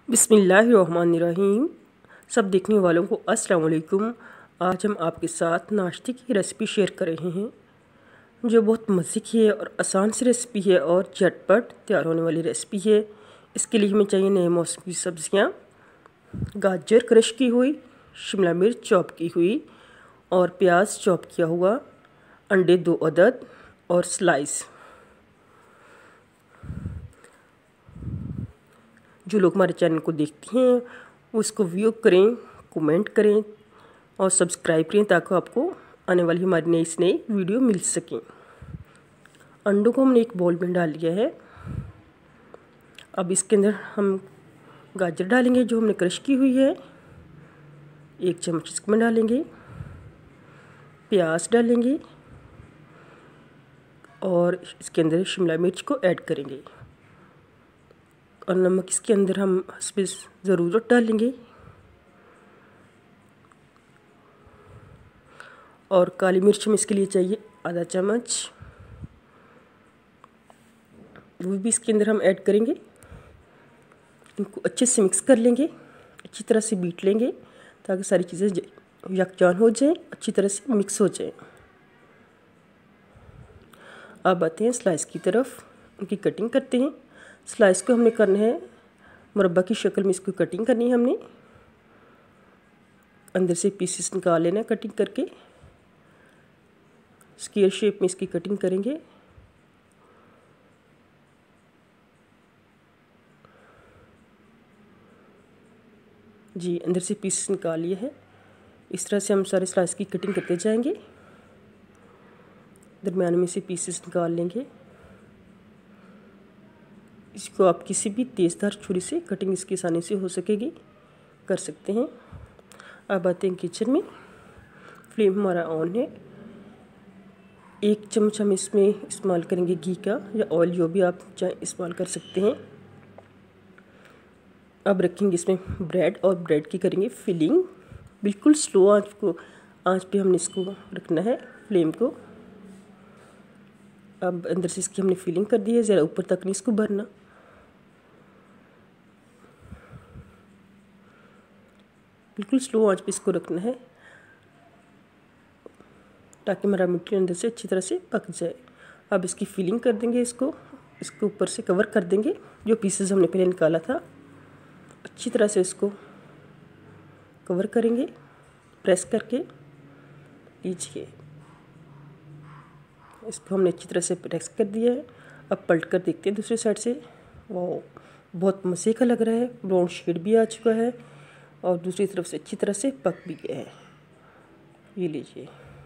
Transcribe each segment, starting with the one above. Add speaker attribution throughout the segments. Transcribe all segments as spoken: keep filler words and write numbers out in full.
Speaker 1: बिस्मिल्लाहिर्रहमानिर्रहीम। सब देखने वालों को अस्सलाम वालेकुम। आज हम आपके साथ नाश्ते की रेसिपी शेयर कर रहे हैं जो बहुत मज़े की है और आसान सी रेसिपी है और झटपट तैयार होने वाली रेसिपी है। इसके लिए हमें चाहिए नए मौसम की सब्ज़ियाँ, गाजर क्रश की हुई, शिमला मिर्च चॉप की हुई और प्याज चॉप किया हुआ, अंडे दो अदद और स्लाइस। जो लोग हमारे चैनल को देखते हैं वो इसको व्यू करें, कमेंट करें और सब्सक्राइब करें ताकि आपको आने वाली हमारी नई से नई वीडियो मिल सकें। अंडों को हमने एक बाउल में डाल लिया है। अब इसके अंदर हम गाजर डालेंगे जो हमने क्रश की हुई है, एक चम्मच इसमें डालेंगे, प्याज डालेंगे और इसके अंदर शिमला मिर्च को ऐड करेंगे और नमक इसके अंदर हम हस्बे ज़रूरत डालेंगे और काली मिर्च हम इसके लिए चाहिए आधा चम्मच, वो भी इसके अंदर हम ऐड करेंगे। इनको अच्छे से मिक्स कर लेंगे, अच्छी तरह से बीट लेंगे ताकि सारी चीज़ें यकजान हो जाएं, अच्छी तरह से मिक्स हो जाएं। अब आते हैं स्लाइस की तरफ, उनकी कटिंग करते हैं। स्लाइस को हमने करना है मुरब्बा की शक्ल में, इसको कटिंग करनी है हमने। अंदर से पीसेस निकाल लेना कटिंग करके, स्क्वायर शेप में इसकी कटिंग करेंगे। जी अंदर से पीसेस निकाल लिए है। इस तरह से हम सारे स्लाइस की कटिंग करते जाएंगे, दरम्यान में से पीसेस निकाल लेंगे। इसको आप किसी भी तेज़धार छुरी से कटिंग इसकी आसानी से हो सकेगी कर सकते हैं। अब आते हैं किचन में। फ्लेम हमारा ऑन है। एक चम्मच हम इसमें इस्तेमाल करेंगे घी का या ऑयल, जो भी आप चाहे इस्तेमाल कर सकते हैं। अब रखेंगे इसमें ब्रेड और ब्रेड की करेंगे फिलिंग। बिल्कुल स्लो आंच को आंच पे हमने इसको रखना है फ्लेम को। अब अंदर से इसकी हमने फिलिंग कर दी है, ज़रा ऊपर तक नहीं इसको भरना। बिल्कुल स्लो आंच पे इसको रखना है ताकि हमारा मटीरियल अंदर से अच्छी तरह से पक जाए। अब इसकी फिलिंग कर देंगे, इसको इसको ऊपर से कवर कर देंगे। जो पीसेस हमने पहले निकाला था अच्छी तरह से इसको कवर करेंगे, प्रेस करके लीजिए। इसको हमने अच्छी तरह से प्रेस कर दिया है। अब पलट कर देखते हैं दूसरी साइड से। वो बहुत मज़े का लग रहा है, ब्राउन शेड भी आ चुका है और दूसरी तरफ से अच्छी तरह से पक भी गया है। ये लीजिए,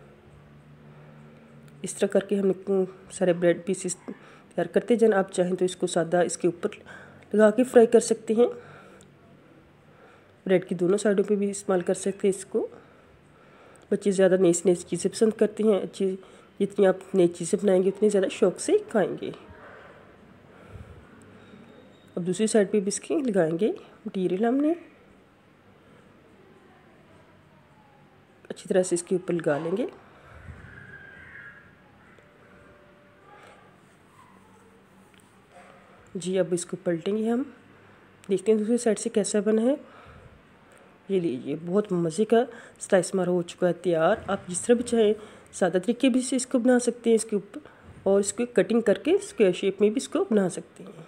Speaker 1: इस तरह करके हम सारे ब्रेड पीसेस तैयार करते जाएं। आप चाहें तो इसको सादा इसके ऊपर लगा के फ्राई कर सकते हैं। ब्रेड की दोनों साइडों पे भी इस्तेमाल कर सकते हैं इसको। बच्चे ज़्यादा नई नई चीज़ें पसंद करते हैं। अच्छी जितनी आप नई चीज़ें बनाएंगे उतनी ज़्यादा शौक़ से खाएंगे। अब दूसरी साइड पे भी इसकी लगाएंगे मटीरियल। हमने अच्छी तरह से इसके ऊपर लगा लेंगे। जी अब इसको पलटेंगे हम, देखते हैं दूसरी साइड से कैसा बना है। ये लीजिए, बहुत मज़े का स्लाइस हमारा हो चुका है तैयार। आप जिस तरह भी चाहें सादा तरीके भी से इसको बना सकते हैं इसके ऊपर, और इसको कटिंग करके स्क्वायर शेप में भी इसको बना सकते हैं।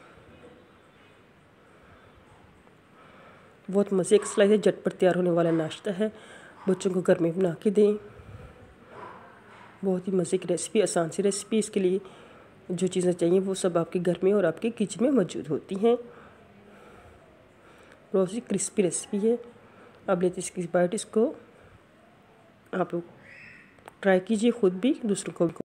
Speaker 1: बहुत मज़े का स्लाइस है, झटपट तैयार होने वाला नाश्ता है। बच्चों को घर में बना के दें। बहुत ही मज़े की रेसिपी, आसान सी रेसिपी। इसके लिए जो चीज़ें चाहिए वो सब आपके घर में और आपके किचन में मौजूद होती हैं। बहुत ही क्रिस्पी रेसिपी है। अब लेते इसकी बाइट, इसको आप ट्राई कीजिए खुद भी, दूसरों को भी।